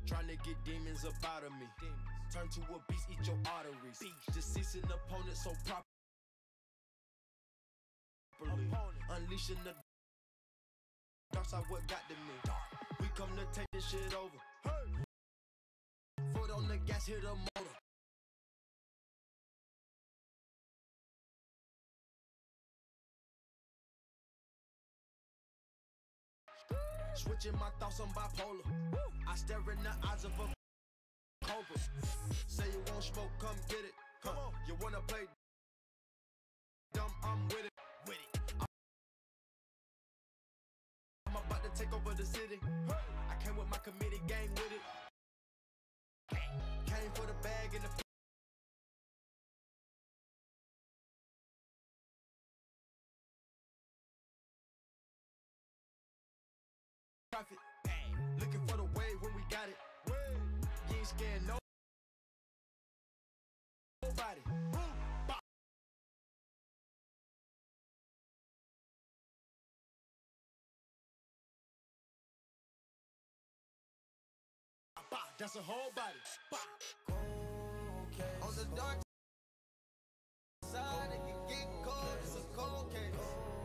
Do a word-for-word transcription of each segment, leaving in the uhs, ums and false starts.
Trying to get demons up out of me. Turn to a beast, eat your arteries. Deceasing opponent so properly. Unleashing the dark side, what got to me. We come to take this shit over. Foot on the gas, hit a motor. Switching my thoughts, I'm bipolar. I stare in the eyes of a cobra. Say you won't smoke, come get it. Huh. You wanna play dumb, I'm with it. With it. I'm about to take over the city. I came with my committee gang with it. Came for the bag and the profit. Looking for the wave when we got it. You ain't scared no nobody. That's a whole body. Okay, on the dark side, it can get cold. It's a cold case.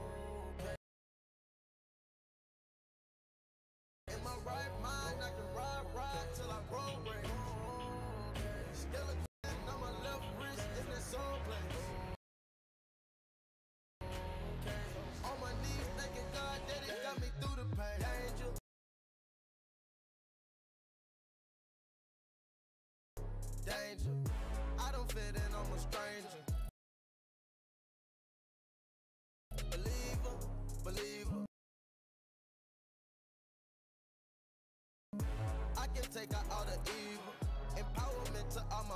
In my right mind, I can ride, ride till I roll race. Still a gun on my left wrist in that soul place. On my knees, thanking God that it got me through the pain. Danger. Danger. I don't fit in, I'm a stranger. Believer, believer. I can take out all the evil. Empowerment to all my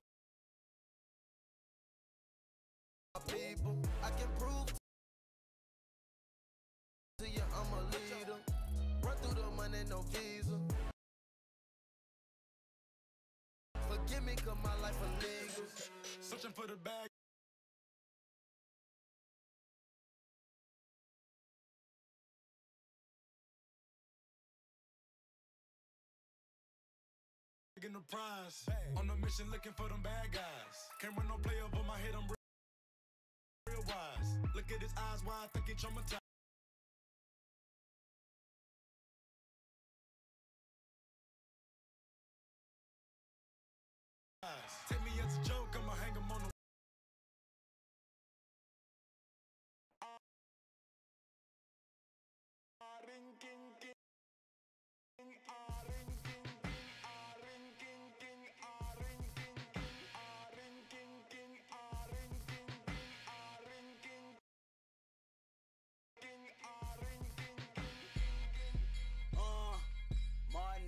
people. I can prove to you I'm a leader. Run through the money, no visa. Forgive me, cause my life illegal. Searching for the bag. In the prize. On a mission looking for them bad guys. Can't run no play over my head, I'm real, real wise. Look at his eyes wide, think he traumatized. Take me as a joke, I'ma hang him on the ring, king, king, king, ring, king, king, ring, king, king, ring, king, king, ring, king, king, ring, king, king, ring, king, king, ring, king, king. Uh, Martin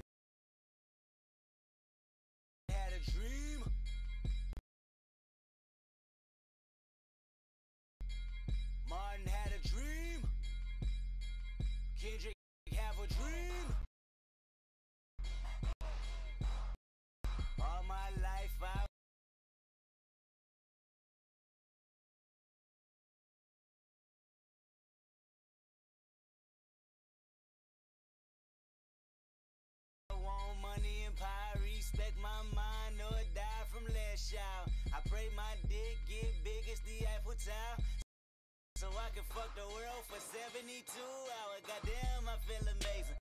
had a dream. Martin had a dream. Kendrick have a dream. All my life I want money and power, respect my mind or die from last shout. I pray my dick get big as the Eiffel Tower, so I can fuck the world for seventy-two hours. Goddamn, I feel amazing.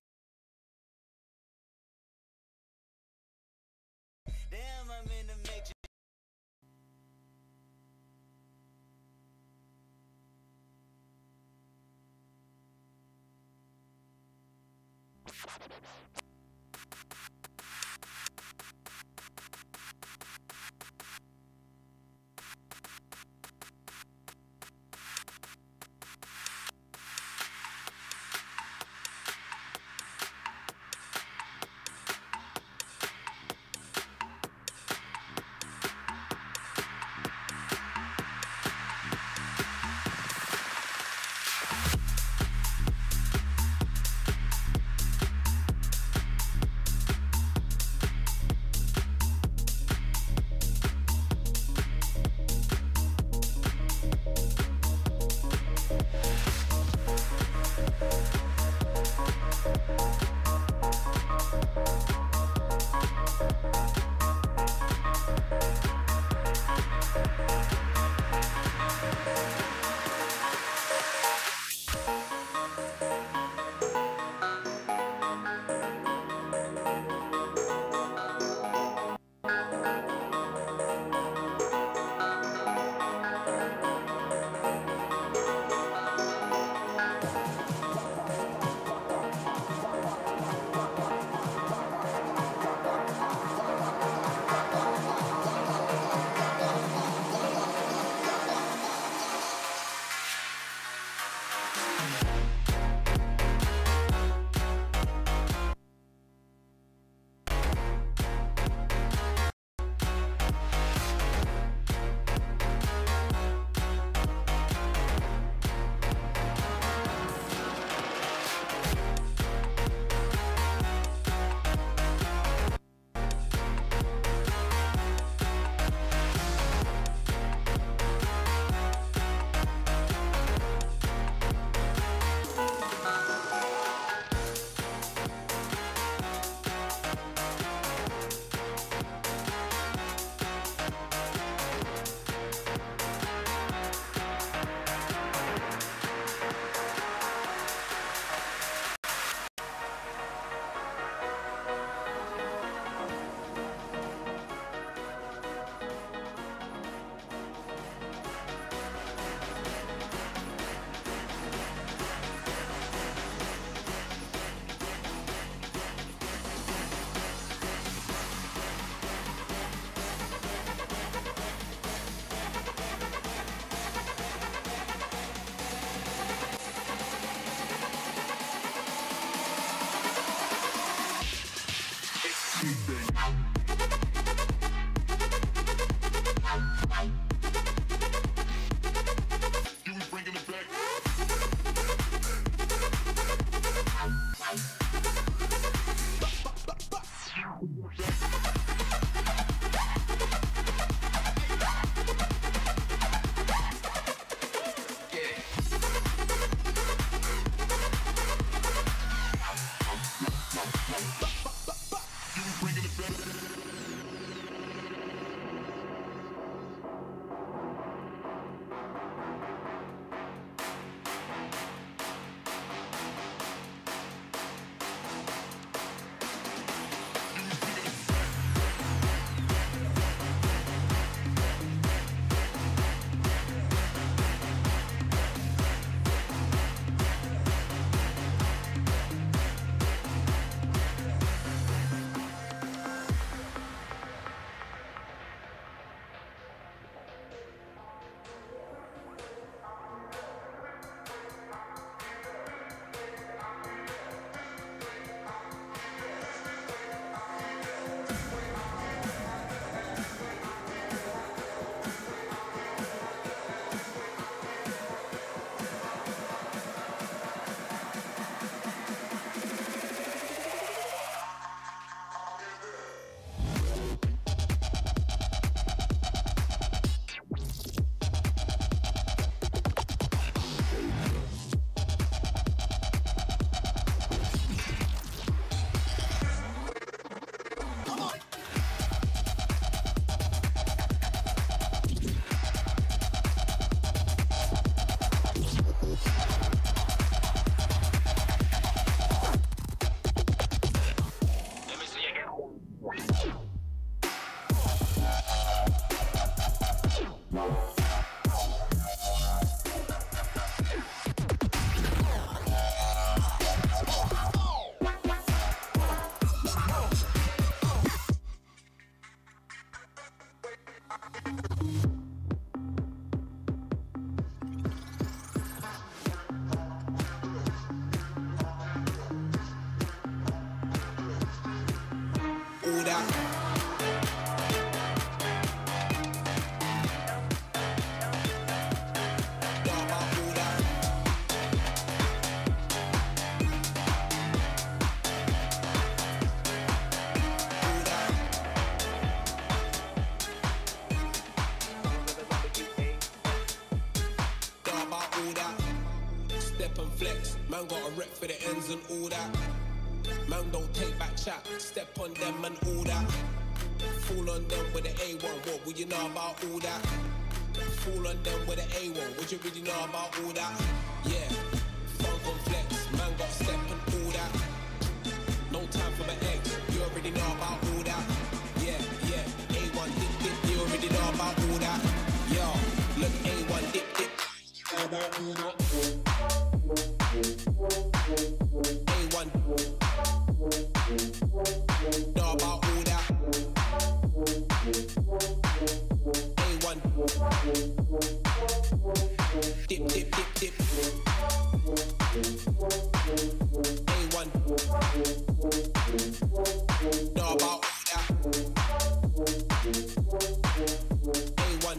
Damn, I'm in the matrix. all that. Man got a rep for the ends and all that. Man don't take back chat, step on them and all that. Fool on them with the A one, what would you know about all that? Fool on them with the A one, would you really know about all that? Yeah, funk on flex, man got step and all that. No time for my ex, you already know about all that. Yeah, yeah, A one dip dip, you already know about all that. Yo, look A one dip dip, about all that. A one, know about all that. A one, dip, dip, dip, dip. A one, know about all that. A one,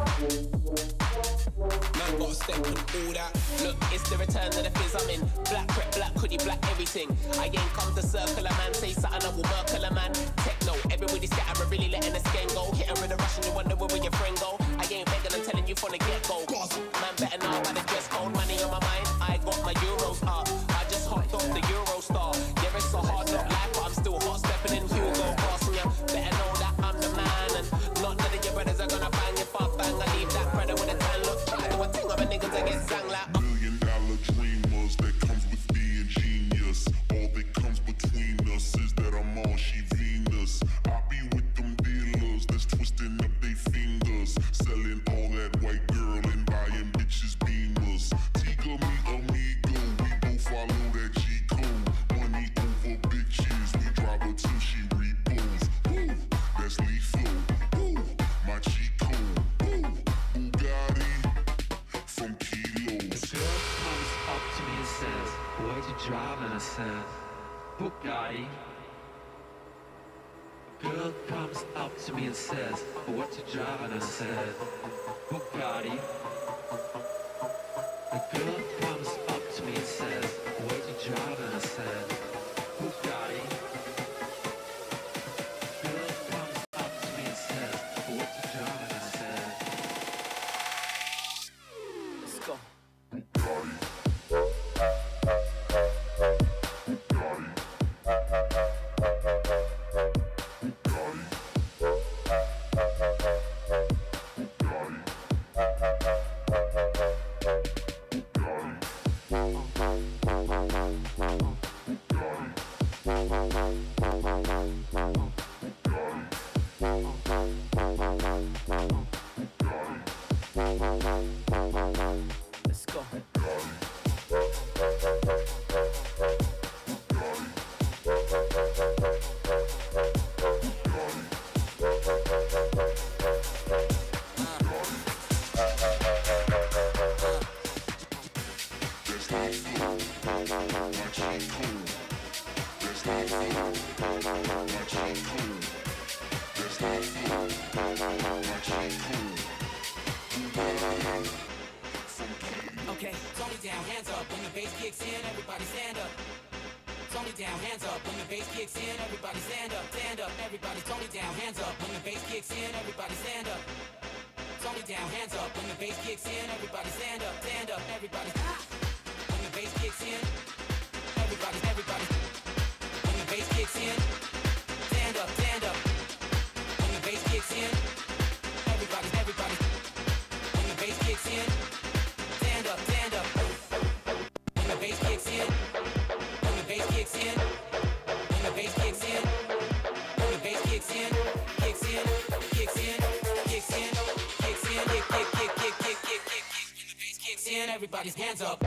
man got a step and all that. Look, it's the return of the fizz I'm in. Black prep, black hoodie, black everything. I ain't come to circle a man, say something I will mercle a man. Techno, everybody scatter, but really letting the skin go. Hit her with a rush and you wonder where will your friend go. I ain't begging, I'm telling you from the get-go. Man better know by the dress code, money on my mind. I got my euros up. I just hopped off the Eurostar. Yeah, it's a hard knock life, but I'm still hot stepping in Hugo Boss. And you better know that I'm the man. And not none of your brothers are gonna bang if I bang. I leave that brother with a tan look. I do a thing of a nigga to get sang like. Million dollar dreamers, that comes with being genius. All that comes between us is that I'm all she Venus. I be with them dealers that's twisting up they fingers, selling all that white girl and buying bitches beamers. Tiga me amigo, we both follow that G code. Money over bitches, we drive her till she repos. Woo, that's lethal. Woo, my cheat code. Woo, Bugatti from kilos. The girl comes up to me and says, "Where'd you drive?" And I said, "Bugatti." The girl comes up to me and says, "What you drive?" And I said, "Bugatti." The girl comes up to me and says, "Where'd you drive?" And I said, "Bugatti." The girl comes up to me and says, "What you drive?" And I said, Let's go. Let's go. Okay, Tony down, hands up. When the bass kicks in, everybody stand up. Tony down, hands up. When the bass kicks in, everybody stand up, stand up. Everybody, Tony down, hands up. When the bass kicks in, everybody stand up. Tony down, hands up. When the bass kicks in, everybody stand up, stand up. Everybody, when the bass kicks in, everybody, everybody. When the bass kicks in, stand up, stand up. When the bass kicks in, everybody, everybody. When the bass kicks in. Stand up, stand up. When the bass kicks in, when the bass kicks in, when the bass kicks in, when the bass kicks in, kicks in, kicks in, kicks in, kicks in, kick, kick, kick, kick, kick, kick, kick, kick. When the bass kicks in, everybody's hands up.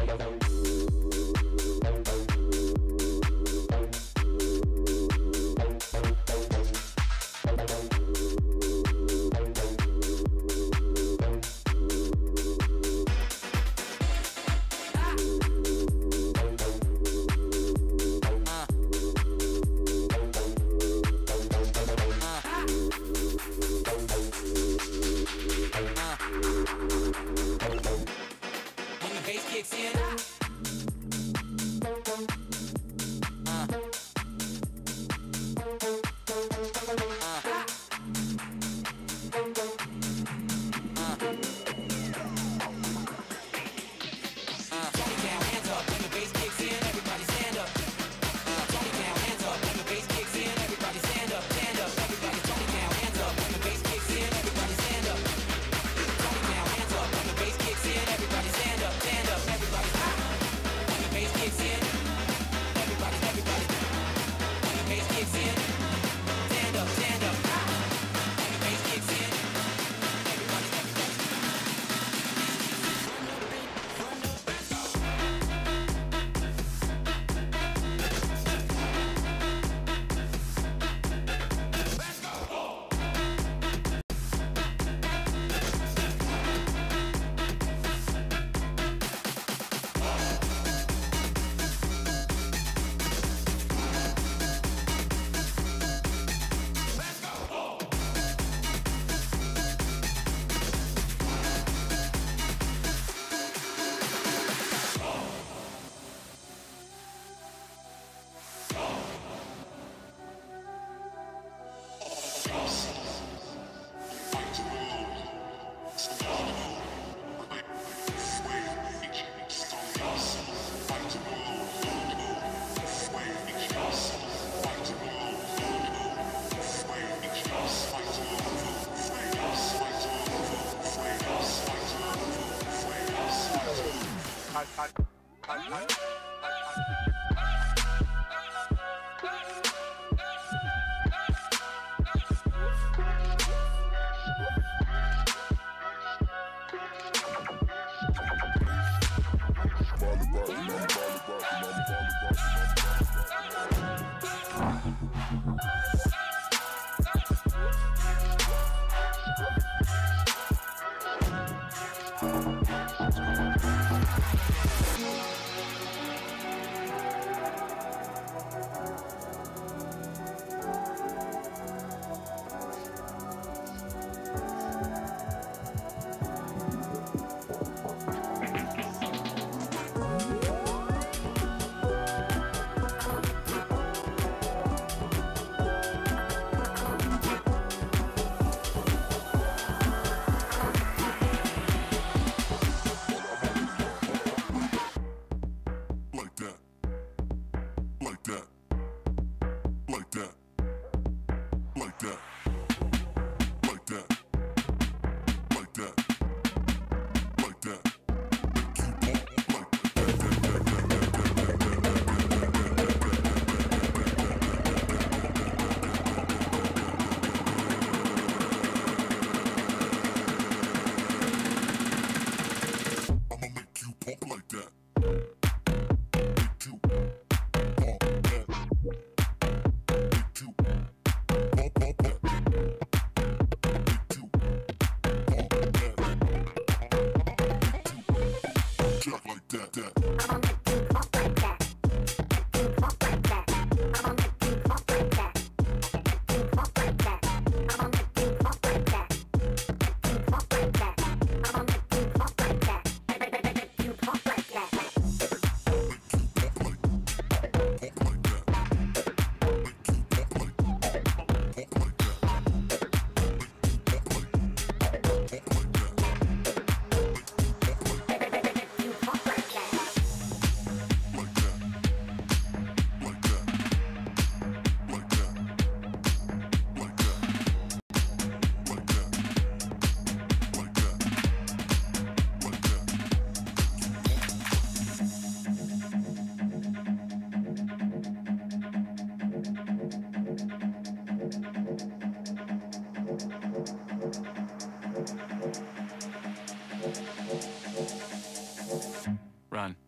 Run.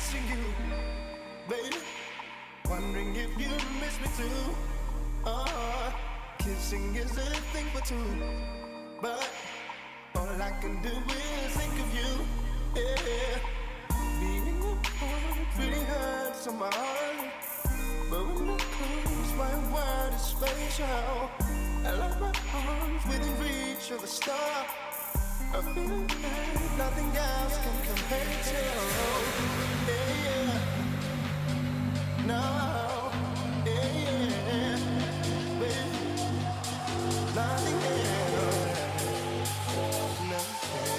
missing you, baby. Wondering if you miss me too. Uh, kissing is a thing for two, but all I can do is think of you. Yeah, being apart really hurts on my heart, but when I close my world is spatial. I love my arms within reach of a star. I feel like nothing else can compare to. Yeah, yeah. No, yeah, yeah. Baby, nothing else. Nothing.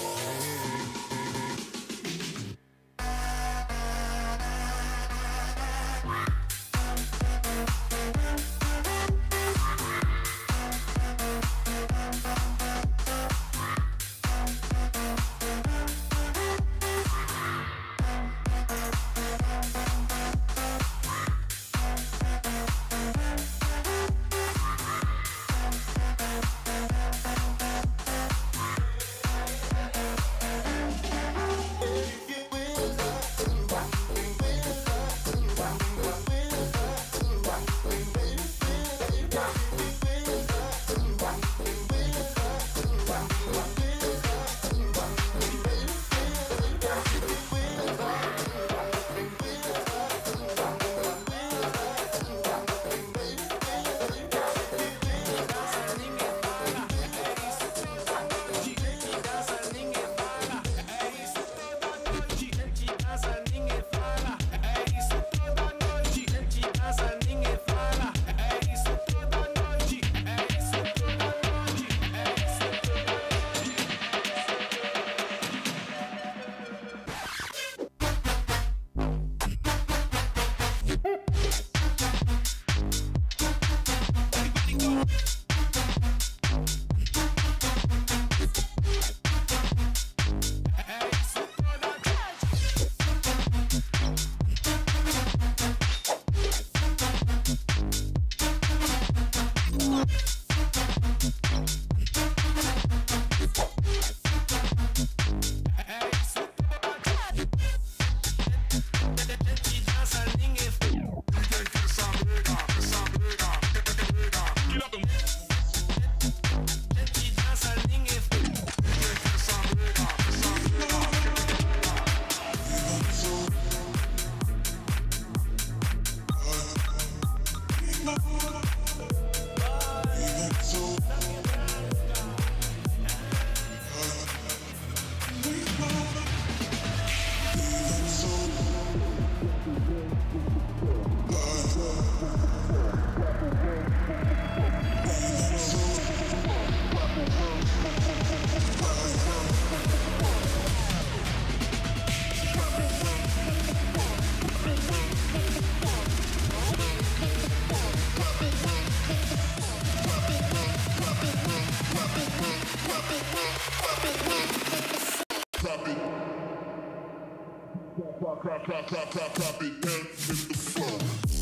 Clap, clap, clap, clap, clap, clap it down in the floor.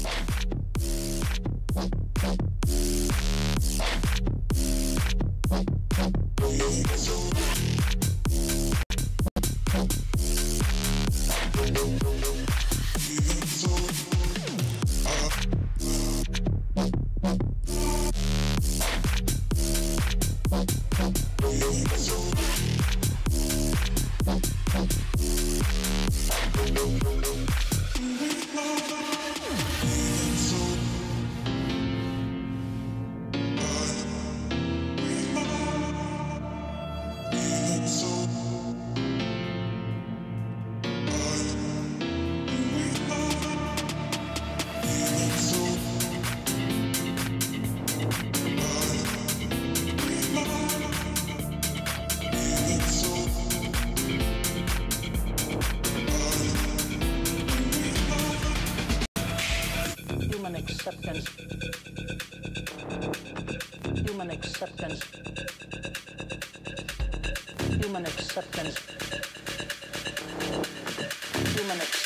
Human acceptance. Human acceptance. Human acceptance. Human acceptance.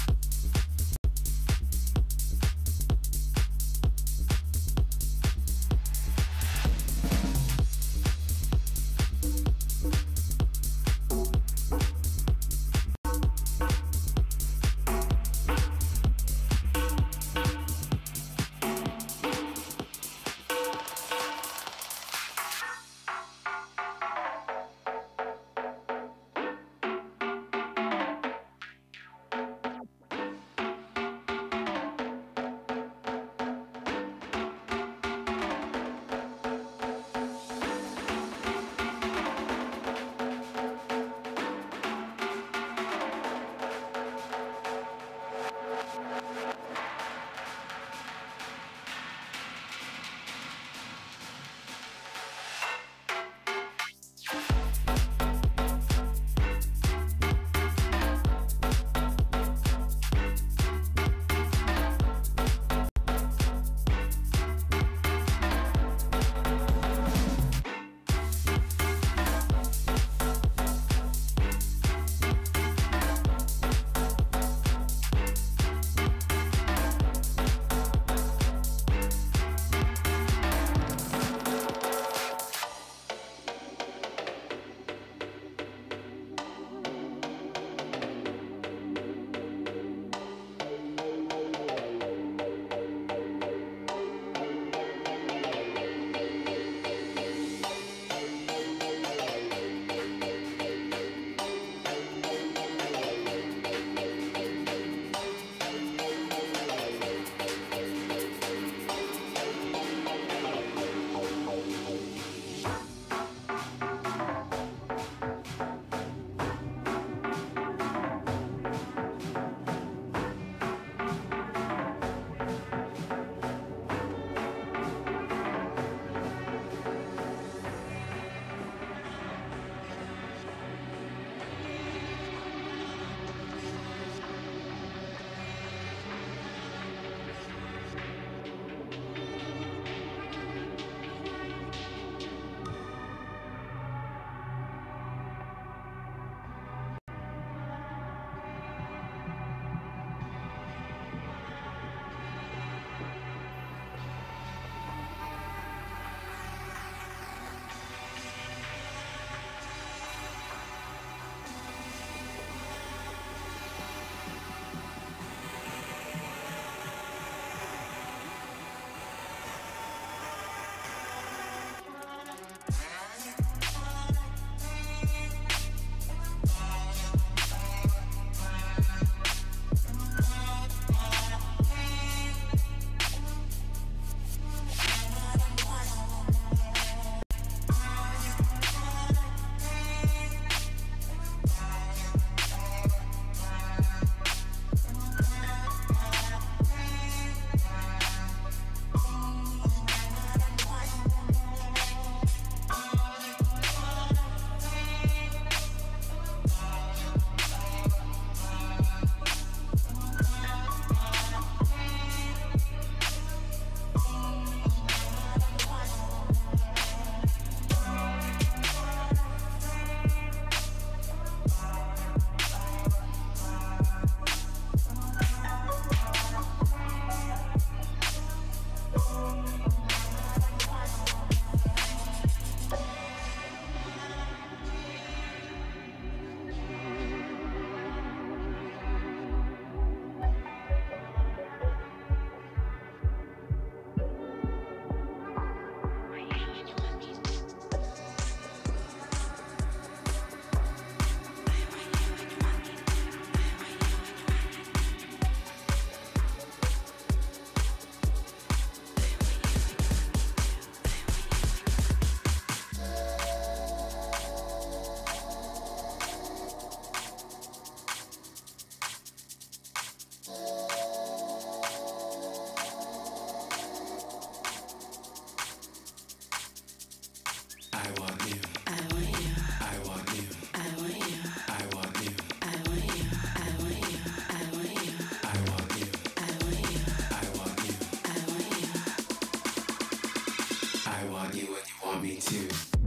want me to.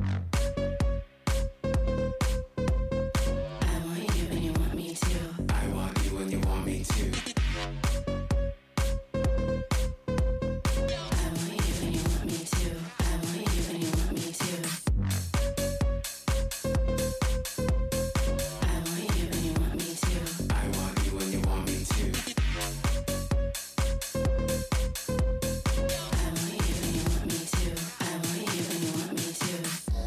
I want you when you want me to. I want you when you want me to. I want you when you want me to. I want you when you want me to. I want you when you want me to. I want you when you want me to. I want you when you want me to. I want you when you want me to.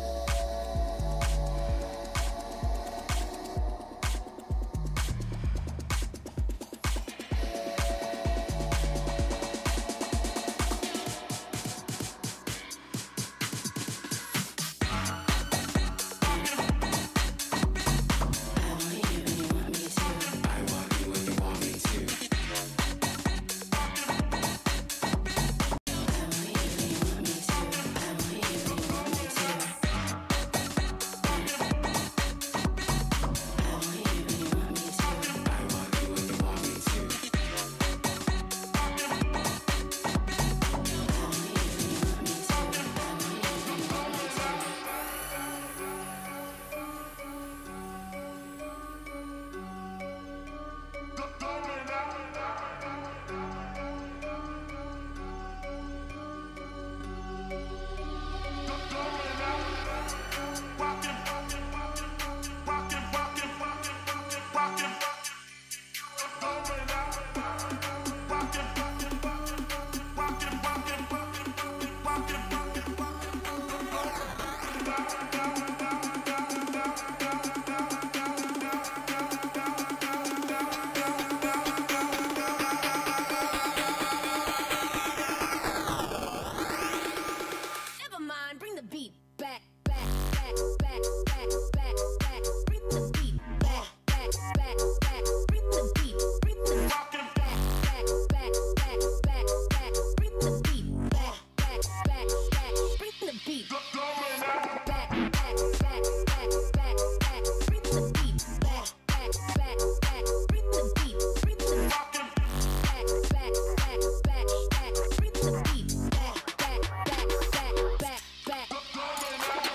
Never mind, bring the beat back, back, back, back, back, back, back. Bring the beat back, back, back, back. Bring the beat, bring the back, back, back, back, back, back, back. Bring the beat back, back, back, back. Bring the beat back, back, back, back, back, back, back. Bring the beat back, back, back, back. Bring the beat, bring the back, back, back, back, back, back. Bring the beat back, back, back, back, back, back.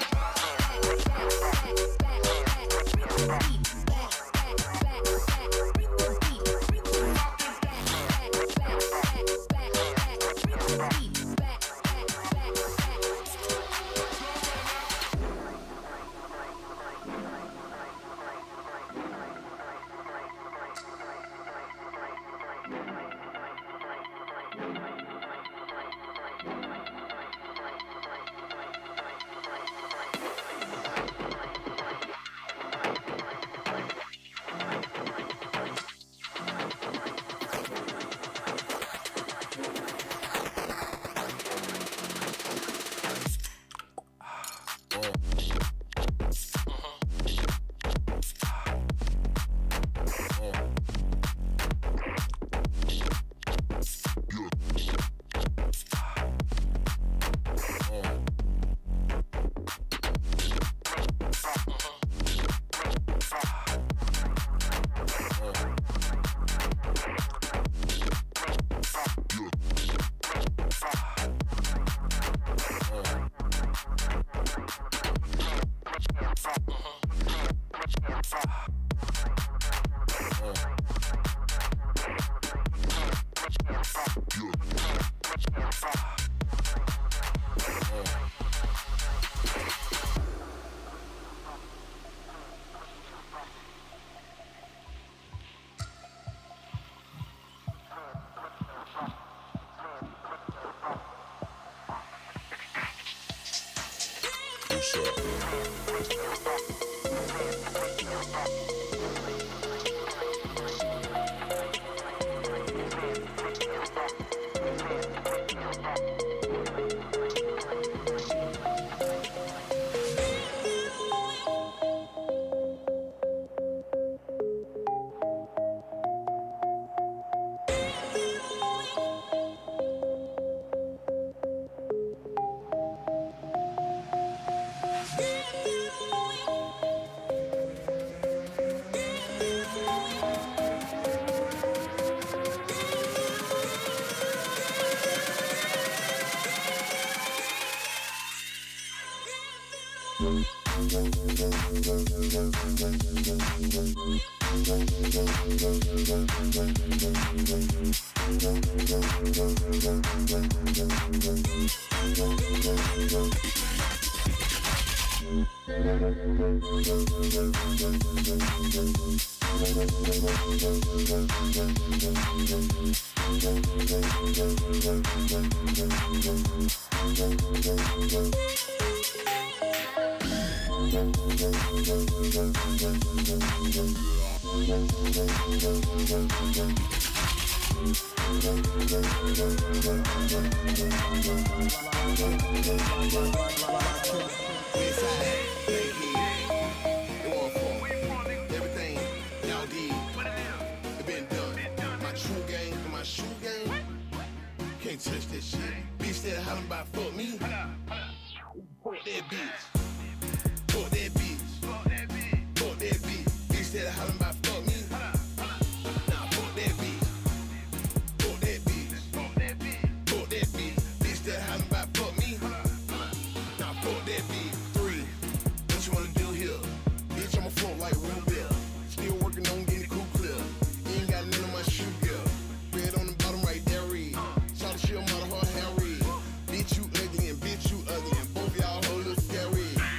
Touch that shit. Bitch that hollering about fuck me. Fuck that bitch. Fuck that bitch. Fuck that bitch. Fuck that bitch. Bitch that hollering about fuck me. Nah, fuck that bitch. Fuck that bitch. Fuck that bitch. Fuck that bitch. Bitch that hollering about fuck me. Nah, fuck that bitch. Three. What you wanna do here? Bitch, I'ma float like Rubel. Still working on getting cool clear. You ain't got none of my shoe gear. Red on the bottom right there. She a mother her Harry. Bitch you ugly and bitch you ugly and both y'all whole look scary.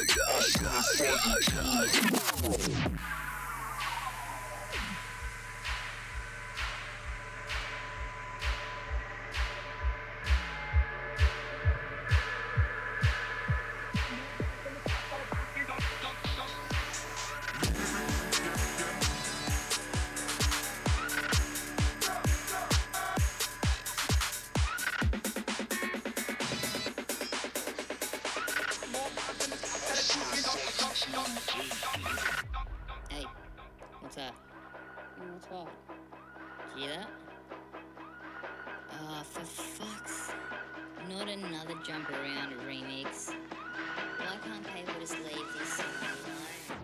Hey, what's up? What's what? Did you hear that? Oh, for fuck's... Not another jump around remix. Why can't people just leave this song alone?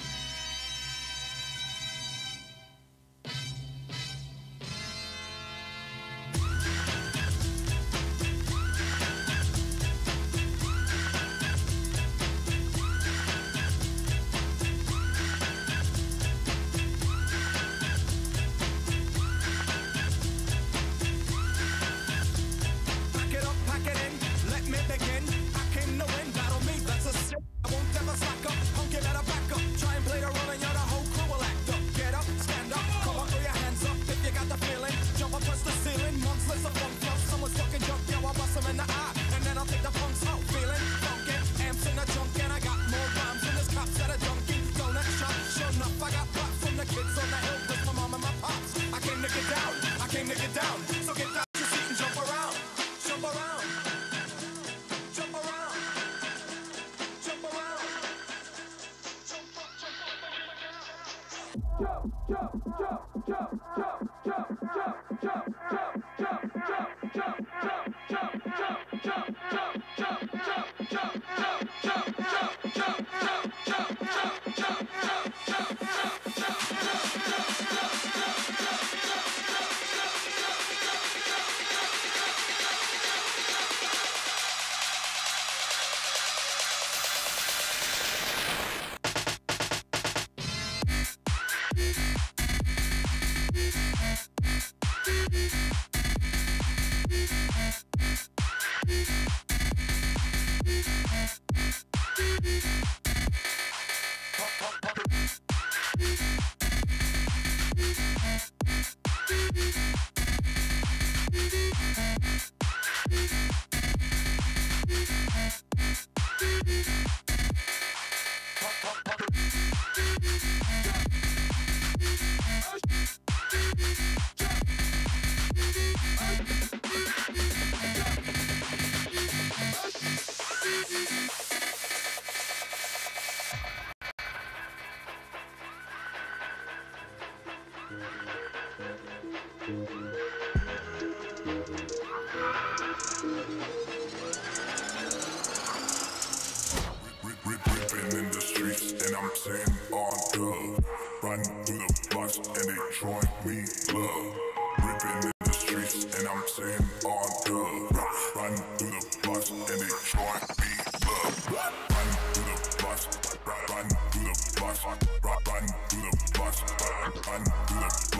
Ripping in the streets and I'm saying all good. Run through the bus and they throwing me love. Ripping in the streets and I'm saying all good. Run through the bus and they throwing me love. Run through the bus, run through the bus, run through the bus, run through the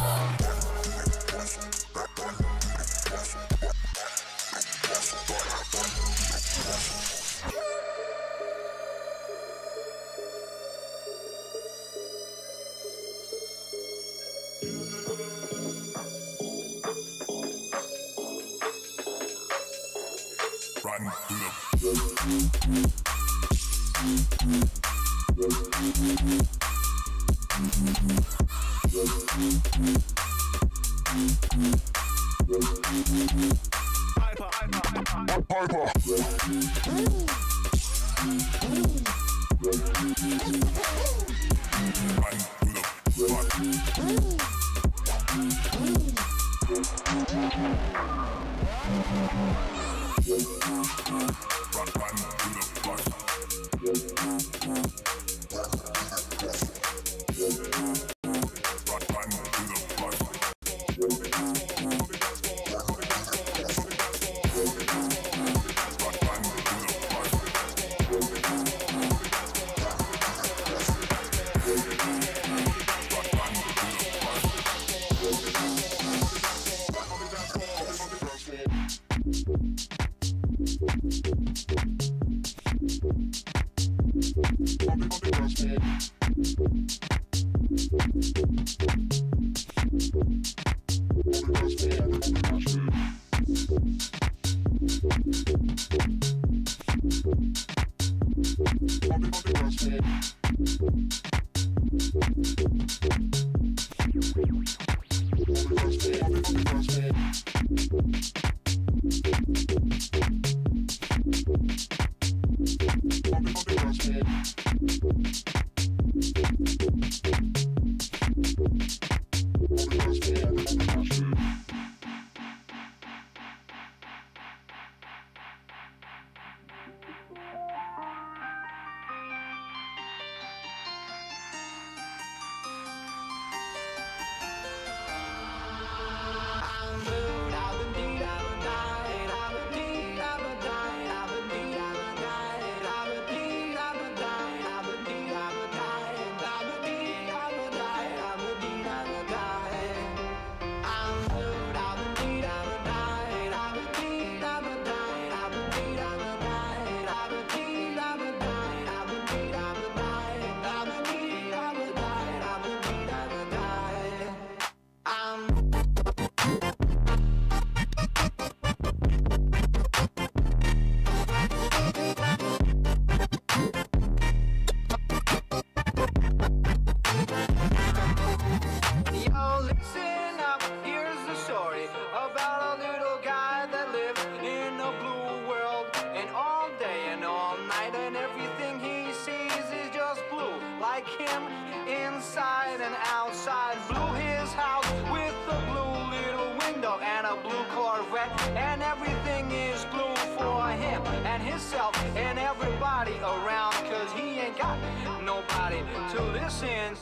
Run through the Piper, Piper, Piper. And everybody around, cause he ain't got nobody to listen.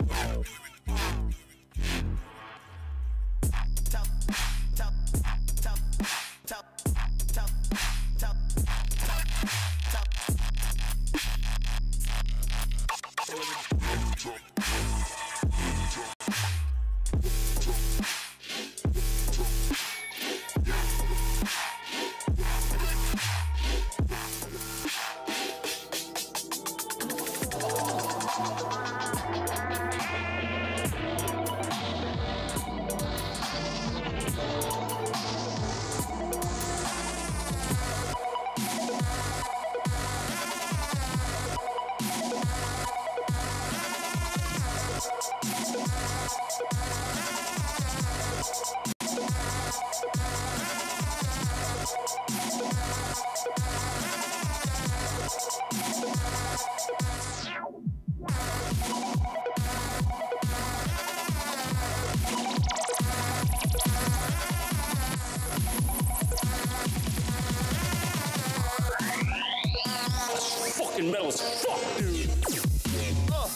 Fucking metal as fuck, dude. Uh.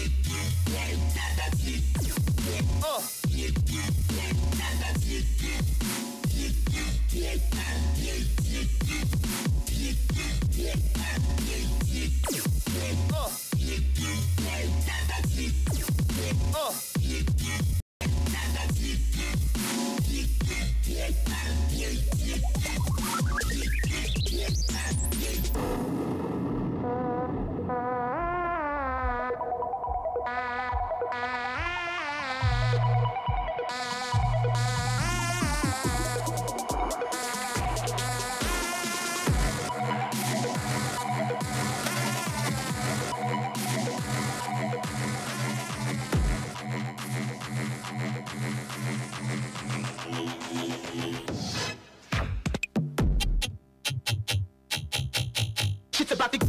Uh. Shit's about to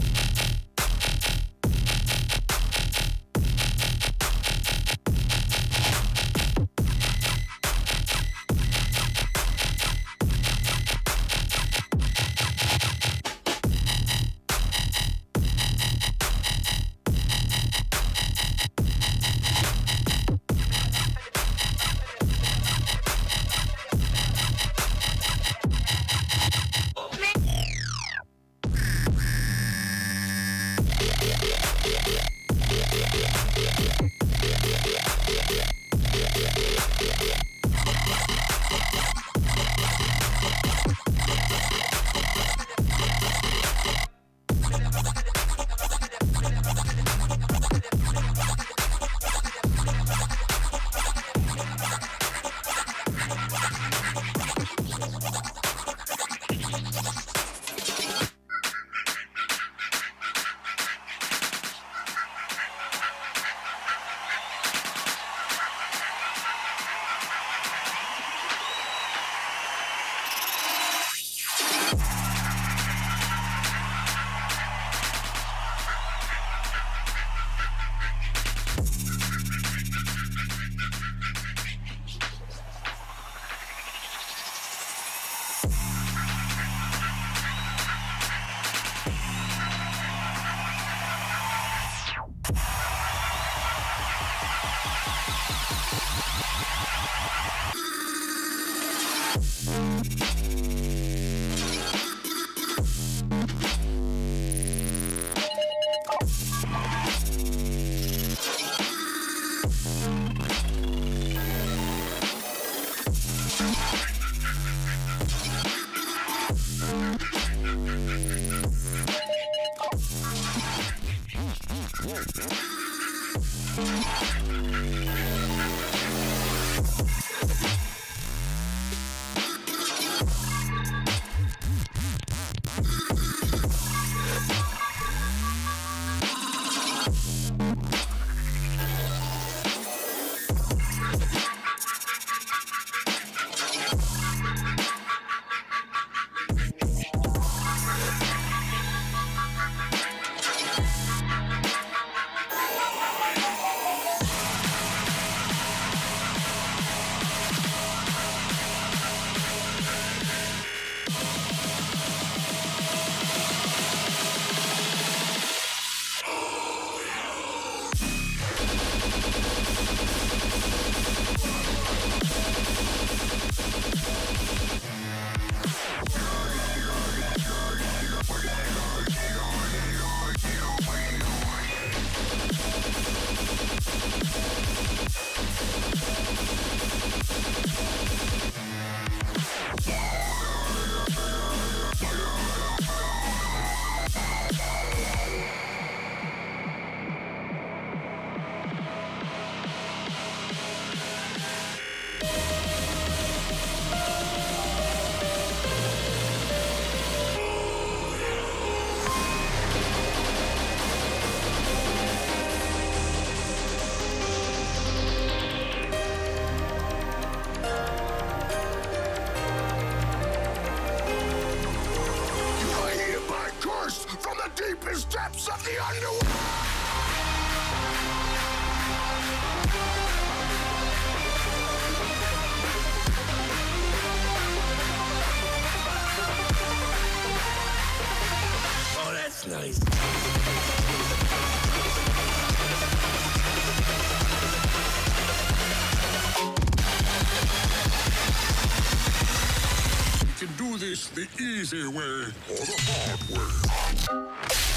the easy way or the hard way.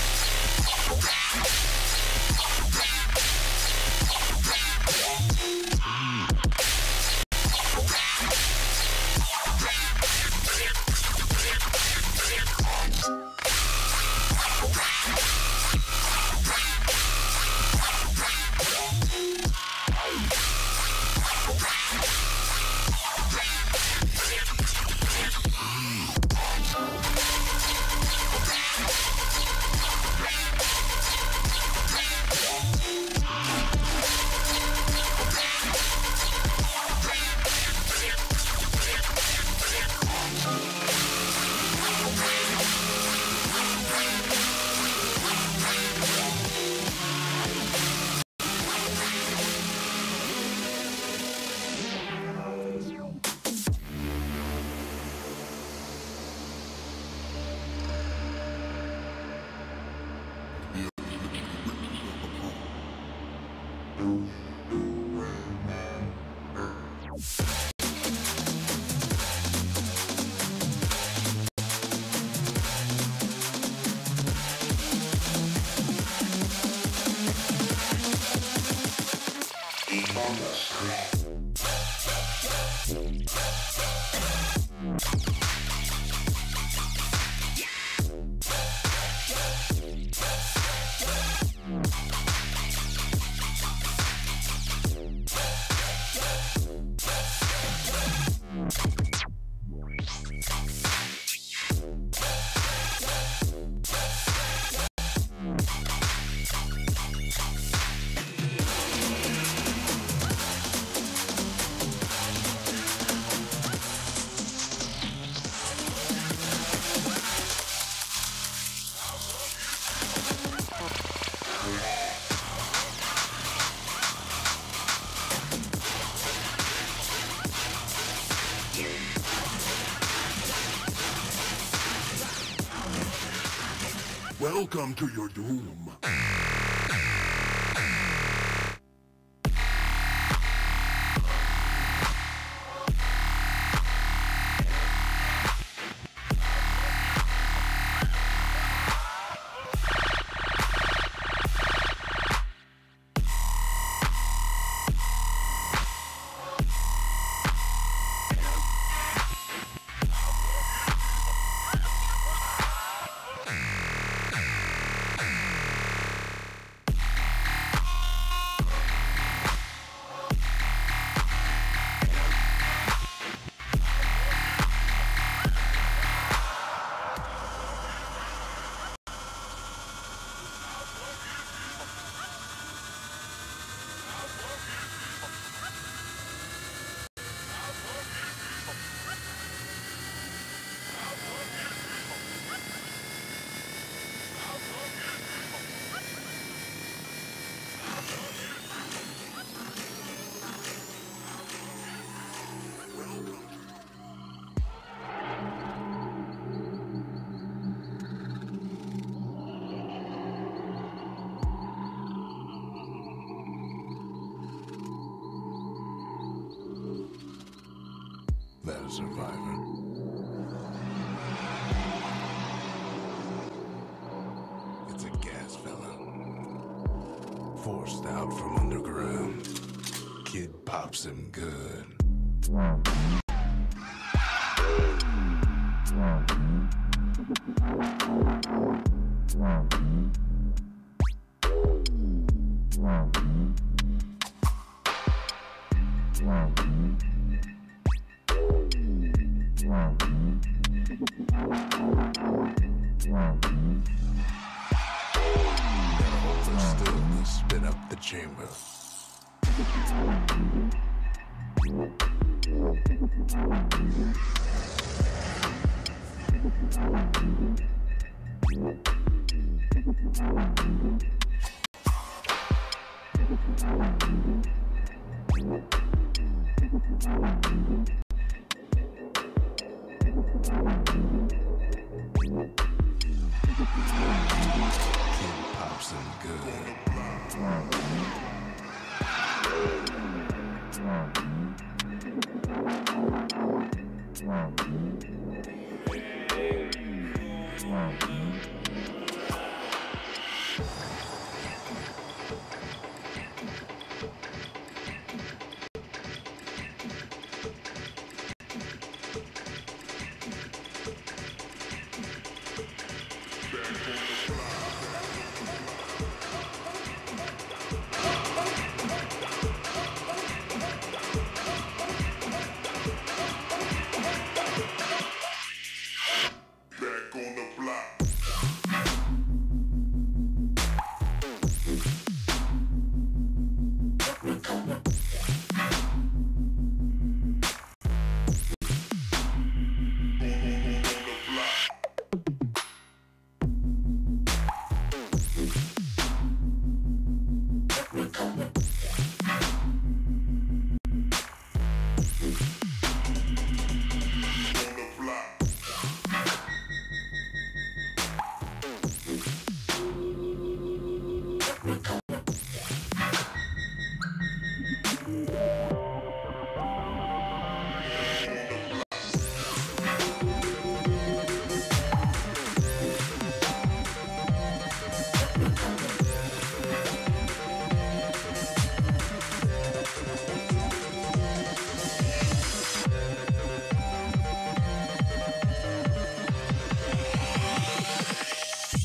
Welcome to your doom. That a survivor. It's a gas fella. Forced out from underground. Kid pops him good. Spin up the chamber. Kid pops him good.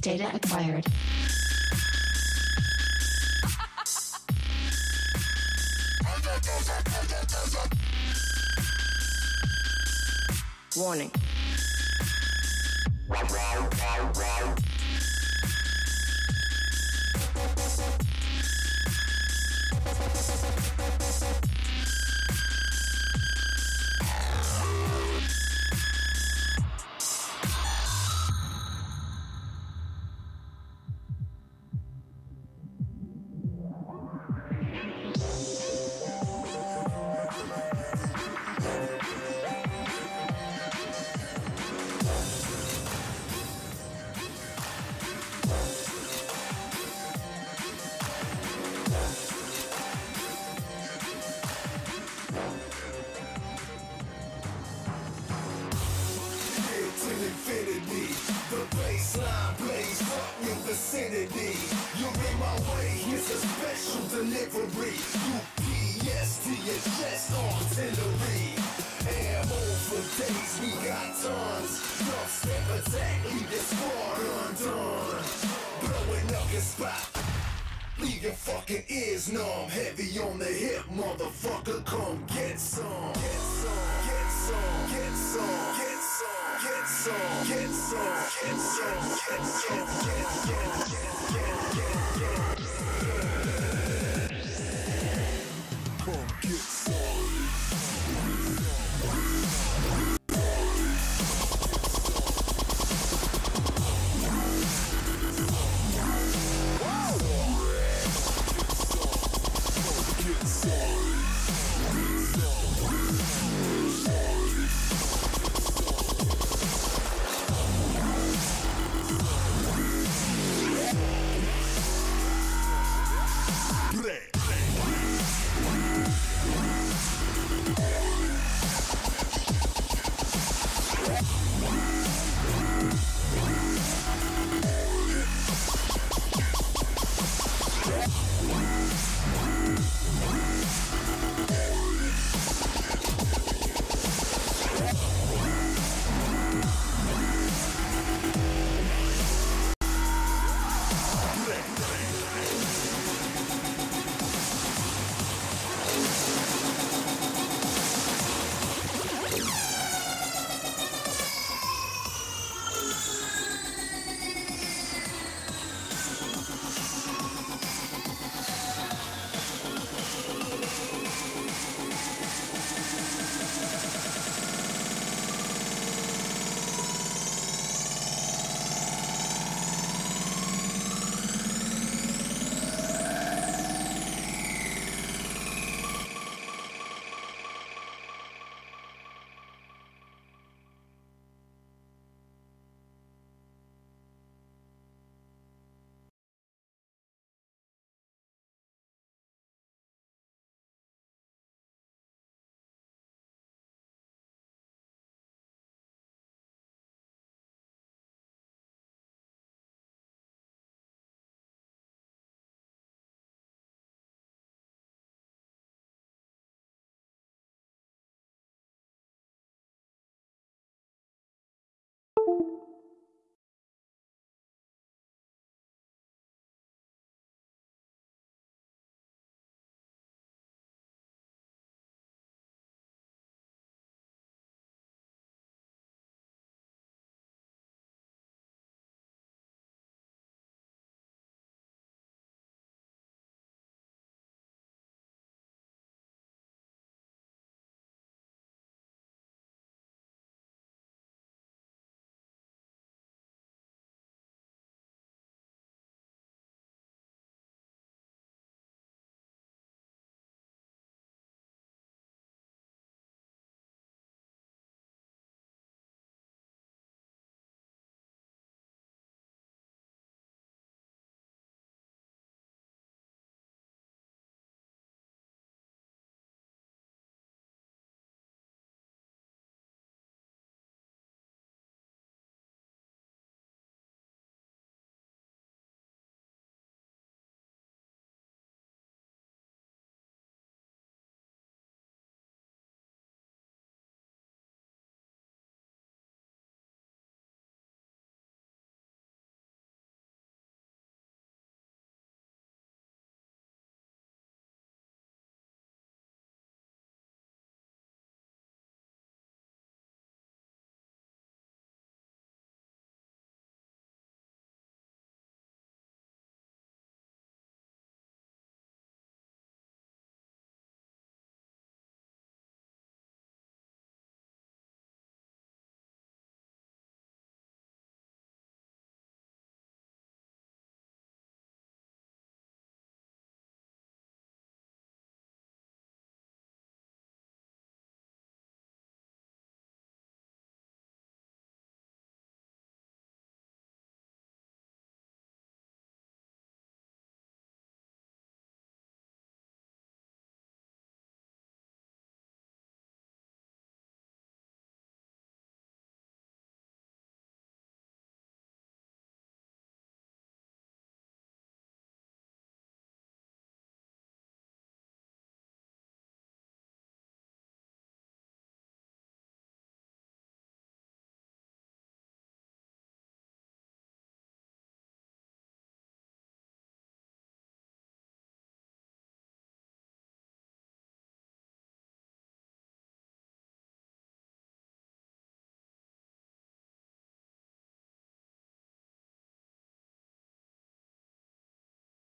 Data acquired. Warning. Infinity, the baseline plays up in vicinity. You're in my way, it's a special delivery. U P S to your chest artillery. Ammo for days, we got tons. Dubstep attack, leave your squad undone. Blowing up your spot, leave your fucking ears numb. Heavy on the hip, motherfucker, come get some. Get some, get some, get some, get some. Get some, get some, get some, get some, get, get, get, get, get, get. Come get